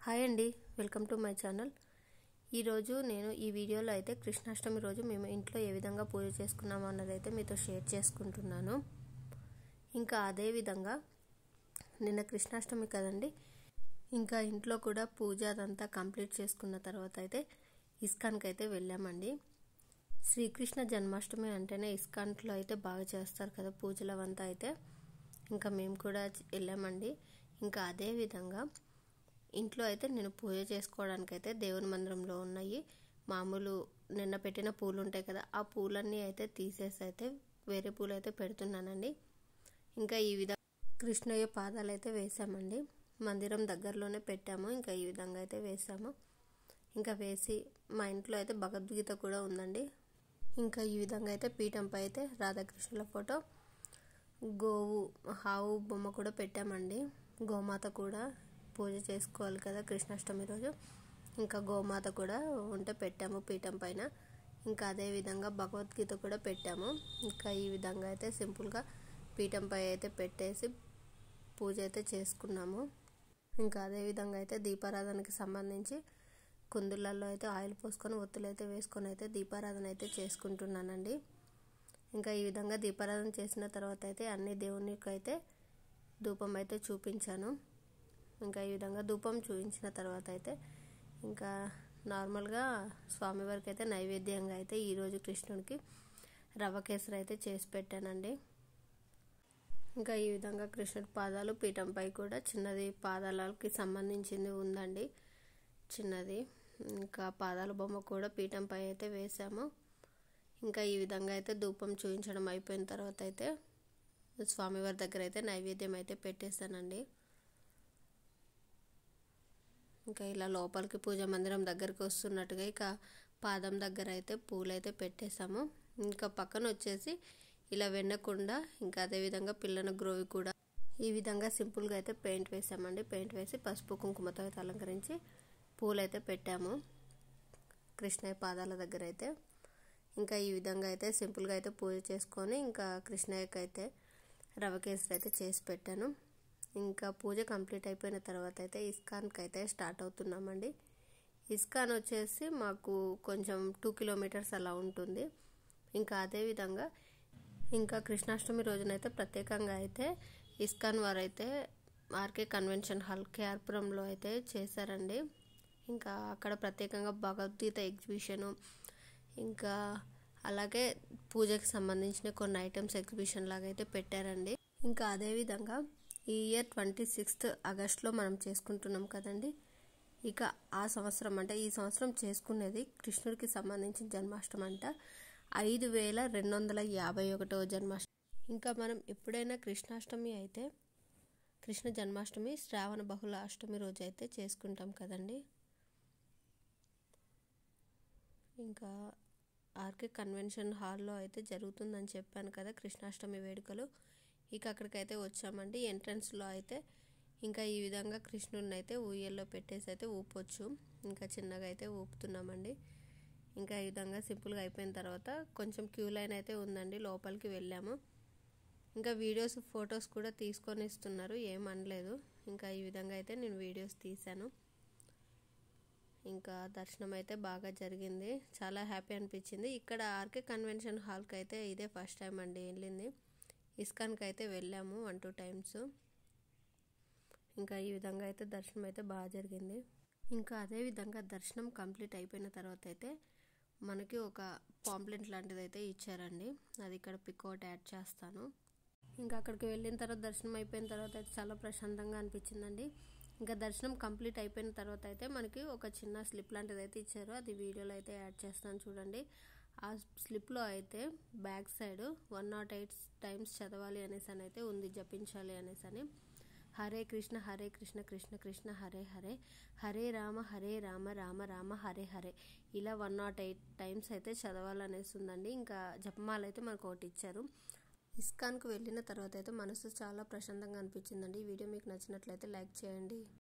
Hi అండి, welcome to my channel. ఈరోజు నేను ఈ వీడియోలో అయితే కృష్ణాష్టమి రోజు మేము ఇంట్లో ఏ విధంగా పూజ చేసుకున్నామో అన్నదైతే మీతో షేర్ చేసుకుంటున్నాను. ఇంకా అదేవిధంగా నిన్న కృష్ణాష్టమి కదండి, ఇంకా ఇంట్లో కూడా పూజ అదంతా కంప్లీట్ చేసుకున్న తర్వాత అయితే ఇస్కాన్కి అయితే వెళ్ళామండి. శ్రీకృష్ణ జన్మాష్టమి అంటేనే ఇస్కాన్లో అయితే బాగా చేస్తారు కదా పూజలు అవంతా. అయితే ఇంకా మేము కూడా వెళ్ళామండి. ఇంకా అదేవిధంగా ఇంట్లో అయితే నేను పూజ చేసుకోవడానికి అయితే దేవుని మందిరంలో ఉన్నాయి మామూలు నిన్న పెట్టిన పూలు ఉంటాయి కదా, ఆ పూలన్నీ అయితే తీసేసి అయితే వేరే పూలు అయితే పెడుతున్నానండి. ఇంకా ఈ విధంగా కృష్ణయ్య పాదాలు అయితే వేసామండి. మందిరం దగ్గరలోనే పెట్టాము. ఇంకా ఈ విధంగా అయితే వేసాము. ఇంకా వేసి మా ఇంట్లో అయితే భగవద్గీత కూడా ఉందండి. ఇంకా ఈ విధంగా అయితే పీఠంపై అయితే రాధాకృష్ణుల ఫోటో, గోవు ఆవు బొమ్మ కూడా పెట్టామండి. గోమాత కూడా పూజ చేసుకోవాలి కదా కృష్ణాష్టమి రోజు. ఇంకా గోమాత కూడా ఉంటే పెట్టాము పీఠం పైన. ఇంకా అదే విధంగా భగవద్గీత కూడా పెట్టాము. ఇంకా ఈ విధంగా అయితే సింపుల్గా పీఠంపై అయితే పెట్టేసి పూజ అయితే చేసుకున్నాము. ఇంకా అదే విధంగా అయితే దీపారాధనకి సంబంధించి కుందులలో అయితే ఆయిల్ పోసుకొని ఒత్తులు అయితే వేసుకొని అయితే దీపారాధన అయితే చేసుకుంటున్నానండి. ఇంకా ఈ విధంగా దీపారాధన చేసిన తర్వాత అయితే అన్ని దేవునికి అయితే ధూపం అయితే చూపించాను. ఇంకా ఈ విధంగా ధూపం చూపించిన తర్వాత అయితే ఇంకా నార్మల్గా స్వామివారికి అయితే నైవేద్యంగా అయితే ఈరోజు కృష్ణుడికి రవ్వ కేసరి అయితే చేసి పెట్టానండి. ఇంకా ఈ విధంగా కృష్ణుడి పాదాలు పీఠంపై కూడా చిన్నది పాదాలకి సంబంధించింది ఉందండి, చిన్నది. ఇంకా పాదాల బొమ్మ కూడా పీఠంపై అయితే వేసాము. ఇంకా ఈ విధంగా అయితే ధూపం చూపించడం అయిపోయిన తర్వాత అయితే స్వామివారి దగ్గర అయితే నైవేద్యం అయితే పెట్టేశానండి. ఇంకా ఇలా లోపలికి పూజ మందిరం దగ్గరికి వస్తున్నట్టుగా ఇక పాదం దగ్గర అయితే పూలు అయితే పెట్టేశాము. ఇంకా పక్కన వచ్చేసి ఇలా వెన్నకుండా ఇంకా అదేవిధంగా పిల్లన గ్రోవి కూడా ఈ విధంగా సింపుల్గా అయితే పెయింట్ వేసామండి. పెయింట్ వేసి పసుపు కుంకుమతో అయితే అలంకరించి పూలు అయితే పెట్టాము కృష్ణయ్య పాదాల దగ్గర అయితే. ఇంకా ఈ విధంగా అయితే సింపుల్గా అయితే పూజ చేసుకొని ఇంకా కృష్ణయ్యకి అయితే రవ్వ కేసరి అయితే చేసి పెట్టాను. ఇంకా పూజ కంప్లీట్ అయిపోయిన తర్వాత అయితే ఇస్కాన్కి అయితే స్టార్ట్ అవుతున్నామండి. ఇస్కాన్ వచ్చేసి మాకు కొంచెం 2 కిలోమీటర్స్ అలా ఉంటుంది. ఇంకా అదేవిధంగా ఇంకా కృష్ణాష్టమి రోజునైతే ప్రత్యేకంగా అయితే ఇస్కాన్ వారు అయితే ఆర్కే కన్వెన్షన్ హాల్ కేఆర్పురంలో అయితే చేశారండి. ఇంకా అక్కడ ప్రత్యేకంగా భగవద్గీత ఎగ్జిబిషను, ఇంకా అలాగే పూజకి సంబంధించిన కొన్ని ఐటమ్స్ ఎగ్జిబిషన్ లాగా అయితే పెట్టారండి. ఇంకా అదేవిధంగా ఈ ఇయర్ 26th ఆగస్టులో మనం చేసుకుంటున్నాం కదండి. ఇక ఆ సంవత్సరం అంటే ఈ సంవత్సరం చేసుకునేది కృష్ణుడికి సంబంధించిన జన్మాష్టమి అంట 5251వ జన్మాష్టమి. ఇంకా మనం ఎప్పుడైనా కృష్ణాష్టమి అయితే కృష్ణ జన్మాష్టమి శ్రావణ బహుళ అష్టమి రోజు అయితే చేసుకుంటాం కదండి. ఇంకా ఆర్కే కన్వెన్షన్ హాల్లో అయితే జరుగుతుందని చెప్పాను కదా కృష్ణాష్టమి వేడుకలు. ఇక అక్కడికైతే వచ్చామండి. ఎంట్రన్స్లో అయితే ఇంకా ఈ విధంగా కృష్ణుడిని అయితే ఊయల్లో పెట్టేసి అయితే ఊపొచ్చు. ఇంకా చిన్నగా అయితే ఊపుతున్నామండి. ఇంకా ఈ విధంగా సింపుల్గా అయిపోయిన తర్వాత కొంచెం క్యూ లైన్ అయితే ఉందండి, లోపలికి వెళ్ళాము. ఇంకా వీడియోస్ ఫొటోస్ కూడా తీసుకొని ఇస్తున్నారు, ఏమనలేదు. ఇంకా ఈ విధంగా అయితే నేను వీడియోస్ తీశాను. ఇంకా దర్శనం అయితే బాగా జరిగింది, చాలా హ్యాపీ అనిపించింది. ఇక్కడ ఆర్కే కన్వెన్షన్ హాల్కి అయితే ఇదే ఫస్ట్ టైం అండి వెళ్ళింది. ఇస్కాన్కి అయితే వెళ్ళాము 1-2 టైమ్స్. ఇంకా ఈ విధంగా అయితే దర్శనం అయితే బాగా జరిగింది. ఇంకా అదేవిధంగా దర్శనం కంప్లీట్ అయిపోయిన తర్వాత అయితే మనకి ఒక పాంప్లెంట్ లాంటిది అయితే ఇచ్చారండి. అది ఇక్కడ పిక్అవుట్ యాడ్ చేస్తాను. ఇంకా అక్కడికి వెళ్ళిన తర్వాత దర్శనం అయిపోయిన తర్వాత అయితే చాలా ప్రశాంతంగా అనిపించిందండి. ఇంకా దర్శనం కంప్లీట్ అయిపోయిన తర్వాత అయితే మనకి ఒక చిన్న స్లిప్ లాంటిది అయితే ఇచ్చారు, అది వీడియోలో అయితే యాడ్ చేస్తాను చూడండి. ఆ స్లిప్లో అయితే బ్యాక్ సైడ్ 108 టైమ్స్ చదవాలి అనేసి అని అయితే ఉంది, జపించాలి అనేసి అని. హరే కృష్ణ కృష్ణ కృష్ణ హరే హరే, హరే రామ రామ రామ హరే హరే, ఇలా 108 టైమ్స్ అయితే చదవాలనేసి ఉందండి. ఇంకా జపమాల అయితే మనకు ఒకటి ఇచ్చారు. ఇస్కాన్కు వెళ్ళిన తర్వాత అయితే మనసు చాలా ప్రశాంతంగా అనిపించిందండి. ఈ వీడియో మీకు నచ్చినట్లయితే లైక్ చేయండి.